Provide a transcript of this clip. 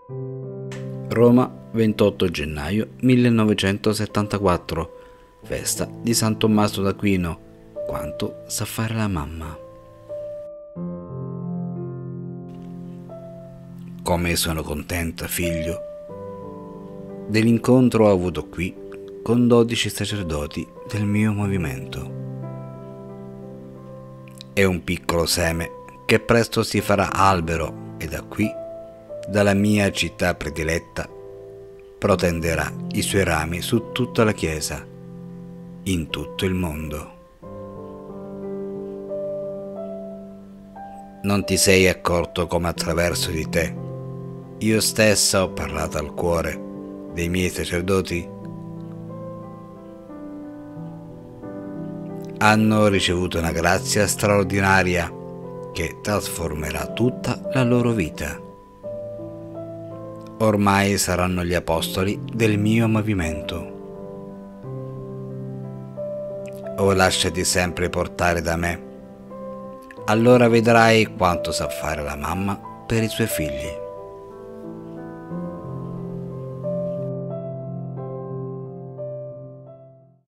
Roma, 28 gennaio 1974. Festa di San Tommaso d'Aquino. Quanto sa fare la mamma. Come sono contenta, figlio, dell'incontro avuto qui con 12 sacerdoti del mio movimento. È un piccolo seme che presto si farà albero e da qui, dalla mia città prediletta, protenderà i suoi rami su tutta la Chiesa, in tutto il mondo. Non ti sei accorto come attraverso di te io stessa ho parlato al cuore dei miei sacerdoti? Hanno ricevuto una grazia straordinaria che trasformerà tutta la loro vita. Ormai saranno gli apostoli del mio movimento. O lasciati sempre portare da me, allora vedrai quanto sa fare la mamma per i suoi figli.